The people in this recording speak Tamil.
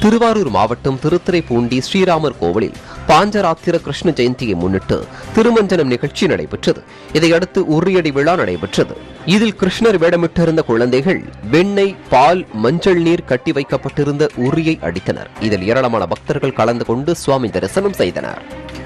திருவாரூர் மாவட்டம் திருத்துறைப்பூண்டி ஸ்ரீராமர் கோவிலில் பாஞ்சராத்திர கிருஷ்ண ஜெயந்தியை முன்னிட்டு திருமஞ்சனம் நிகழ்ச்சி நடைபெற்றது. இதையடுத்து உரியடி விழா நடைபெற்றது. இதில் கிருஷ்ணர் வேடமிட்டிருந்த குழந்தைகள் வெண்ணெய், பால், மஞ்சள் நீர் கட்டி வைக்கப்பட்டிருந்த உரியை அடித்தனர். இதில் ஏராளமான பக்தர்கள் கலந்து கொண்டு சுவாமி தரிசனம் செய்தனர்.